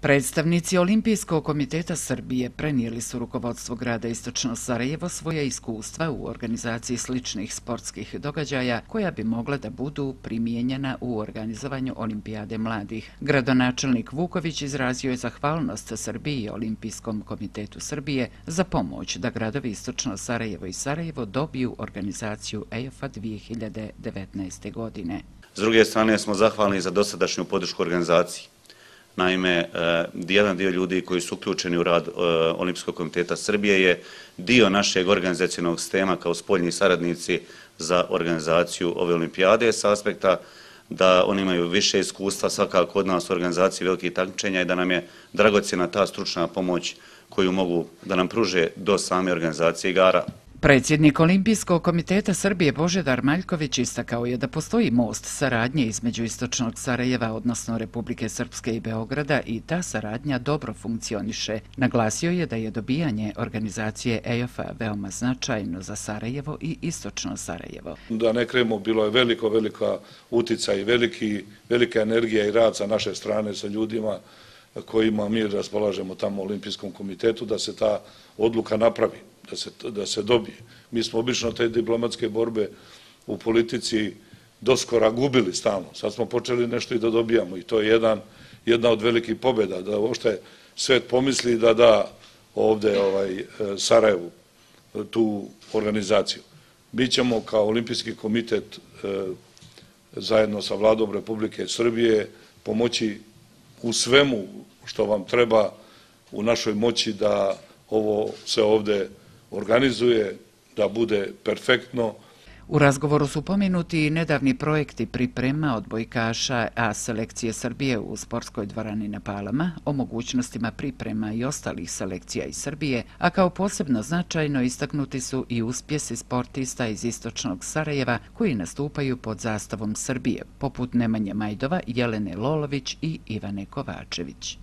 Predstavnici Olimpijskog komiteta Srbije prenijeli su rukovodstvu grada Istočno Sarajevo svoje iskustva u organizaciji sličnih sportskih događaja koja bi mogla da budu primijenjena u organizovanju Olimpijade mladih. Gradonačelnik Vuković izrazio je zahvalnost Srbiji i Olimpijskom komitetu Srbije za pomoć da gradovi Istočno Sarajevo i Sarajevo dobiju organizaciju EIOF-a 2019. godine. S druge strane smo zahvalni za dosadašnju podršku organizaciji. Naime, jedan dio ljudi koji su uključeni u rad Olimpijskog komiteta Srbije je dio našeg organizacionog sistema kao spoljni saradnici za organizaciju ove olimpijade s aspekta da oni imaju više iskustva svakako od nas u organizaciji velikih takmičenja i da nam je dragocjena ta stručna pomoć koju mogu da nam pruže do same organizacije igara. Predsjednik Olimpijskog komiteta Srbije Božidar Maljković istakao je da postoji most saradnje između Istočnog Sarajeva, odnosno Republike Srpske i Beograda i ta saradnja dobro funkcioniše. Naglasio je da je dobijanje organizacije EIOF-a veoma značajno za Sarajevo i Istočno Sarajevo. Da ne krenemo, bilo je velika uticaj i velika energija i rad sa naše strane sa ljudima kojima mi raspolažemo tamo u Olimpijskom komitetu da se ta odluka napravi, da se dobije. Mi smo obično te diplomatske borbe u politici doskora gubili stalno. Sad smo počeli nešto i da dobijamo i to je jedna od velikih pobjeda, da uopšte svet pomisli da da ovde Sarajevu tu organizaciju. Mi ćemo kao Olimpijski komitet zajedno sa Vladom Republike Srbije pomoći u svemu što vam treba u našoj moći da ovo se ovde organizuje, da bude perfektno. U razgovoru su pomenuti i nedavni projekti priprema odbojkaša A selekcije Srbije u sportskoj dvorani na Palama, o mogućnostima priprema i ostalih selekcija iz Srbije, a kao posebno značajno istaknuti su i uspjesi sportista iz Istočnog Sarajeva koji nastupaju pod zastavom Srbije, poput Nemanje Majdova, Jelene Lolović i Ivane Kovačević.